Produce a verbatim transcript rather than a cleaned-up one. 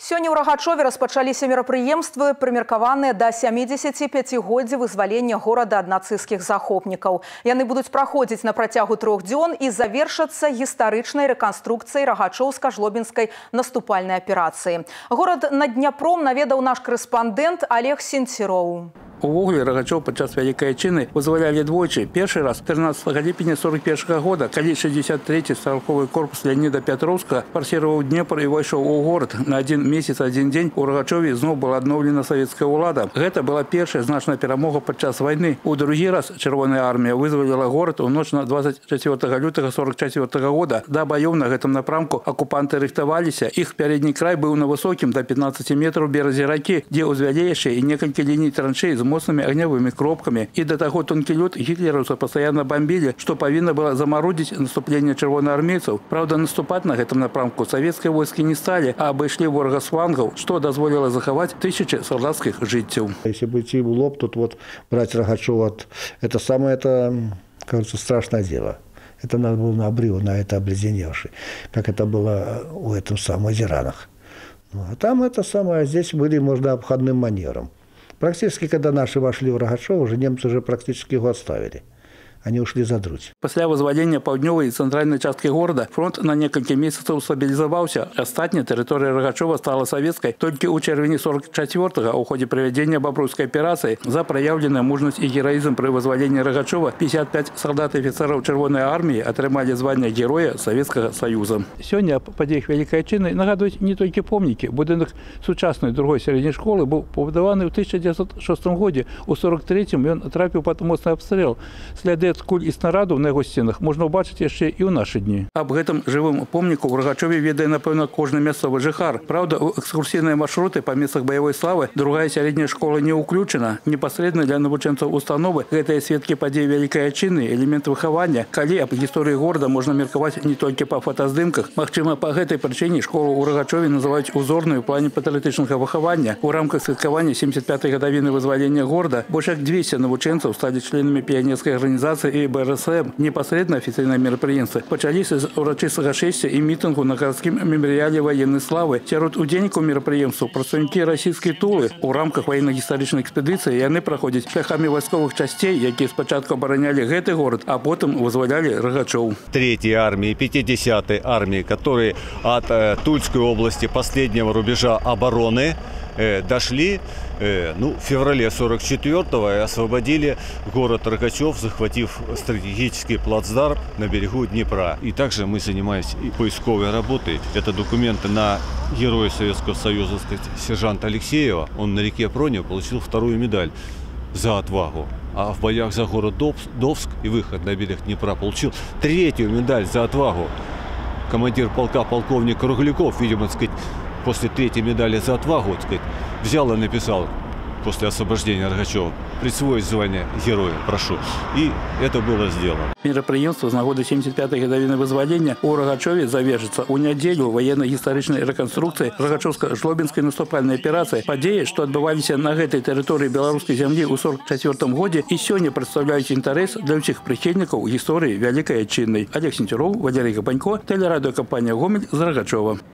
Сёння ў Рагачове распачаліся мерапрыемствы, прымеркаваныя да сямідзесяціпяцігоддзя вызвалення горада ад нацысцкіх захопнікаў. Яны будуць праходзіць на працягу трох дзён і завершацца гістарычнай рэканструкцыяй рагачоўска-жлобінскай наступальнай аперацыі. Горад над Дняпром наведаў наш корэспандэнт Олег Сенцероў. Увогуле Рагачоў падчас Вялікай Айчыны вызвалялі двойчы. Першы раз трынаццатага ліпеня сорок першага года, калі шэсцьдзесят трэці стралковы корпус Леаніда Пятроўскага фарсіраваў Днепр і ўвайшоў у горад. На адзін месяц, адзін дзень у Рагачове зноў была адноўлена савецкая ўлада. Гэта была першая значная перамога падчас вайны. У другі раз Чырвоная армія вызваліла горад у ноч на двадцать чацвёртага лютага сорок чацвёртага года. Да баёў на гэтым напрамку акупанты рыхтаваліся. Іх пярэдні край быў на высокім да пятнаццаці метраў беразе ракі, дзе ўзвялі яшчэ і некалькі ліній траншэй з моцнымі огневыми кропками. И до того тонкий лед гитлеровцы постоянно бомбили, что повинно было заморозить наступление червоноармейцев. Правда, наступать на этом напрамку советские войски не стали, а обошли ворога с флангов, что дозволило заховать тысячи солдатских жителей. Если бы идти в лоб, тут вот брать Рогачева, это самое, это, кажется, страшное дело. Это надо было на обрыву, на это обледеневший, как это было у этом самом Озеранах. А там это самое, здесь были, можно, обходным манером. Практически, когда наши вошли в Рогачев, уже немцы уже практически его отставили. Они ушли за Друдь. После вызволения паўднёвай и центральной частки города фронт на несколько месяцев стабилизовался. Остатняя территория Рогачева стала советской только у чэрвені сорок чацвёртага в ходе проведения Бобруйской операции. За проявленную мужность и героизм при вызволении Рогачева пятьдесят пять солдат и офицеров Червоной армии отрымали звание Героя Советского Союза. Сегодня по подіях Великой Айчыны нагадують не только помники. Будинок сучасної другої середньої школи був побудований у тысяча девятьсот шестом году. У сорок третьем він трапив під моцний обстріл. Сліди куль і снарядів на його стінах можна побачити ще і у наші дні. Об гэтым живым помнику в Рогачеве ведае, напевно, кожны мясцовы жыхар. Правда, у экскурсійныя маршруты по местах боевой славы другая средняя школа не уключена. Непосредственно для навучэнцаў установы гэтыя сведкі падзей Вялікай Айчыны, элемент выхавання. Калі об гісторыі города можна меркаваць не только по фотоздымках. Магчыма, по гэтай прычыне школу ў Рогачеве называюць узорнаю в плане патрыятычнага выхавання. У рамках святкавання семьдесят пятой гадавіны вызвалення города больш як двести навучэнцаў сталі членамі піянерскай арганізацыі и БРСМ. Непосредственно официальное мероприятие почались с урочистого шествия и митингу на городском мемориале военной славы. Сярод удзельнікаў мерапрыемстваў прадстаўнікі расійскай тулы. У рамках военно-гістарычнай экспедыцыі яны праходзяць шляхамі вайсковых частей, якія спачатку абаранялі гэты город, а потом вызвалялі Рогачев. Третьей армии, пятидесятой армии, которые от э, Тульской области последнего рубежа обороны э, дошли э, ну, в феврале сорок четвёртого и освободили город Рогачев, захватив стратегический плацдарм на берегу Днепра. И также мы занимаемся и поисковой работой. Это документы на Героя Советского Союза, сказать, сержанта Алексеева. Он на реке Проне получил вторую медаль за отвагу. А в боях за город Довск и выход на берег Днепра получил третью медаль за отвагу. Командир полка полковник Кругляков, видимо, так сказать, после третьей медали за отвагу, так сказать, взял и написал после освобождения Рогачева: присвоить звание Героя, прошу. И это было сделано. Мерапрыемство з нагоды семьдесят пятой гадавіны вызвалення у Рогачеве завершится у нядзелю военно-гістарычнай рэканструкцыі рагачоўска-жлобінскай наступальнай аперацыі. Падзеі, што адбываліся на гэтай тэрыторыі беларускай зямлі ў сорок чацвёртым годзе, і сёння прадстаўляюць інтарэс для ўсіх прыхільнікаў гісторыі Вялікай Айчыны. Олег Сенцероў, Валерий Гапанько, тэлерадыёкампанія «Гомель» з Рогачева.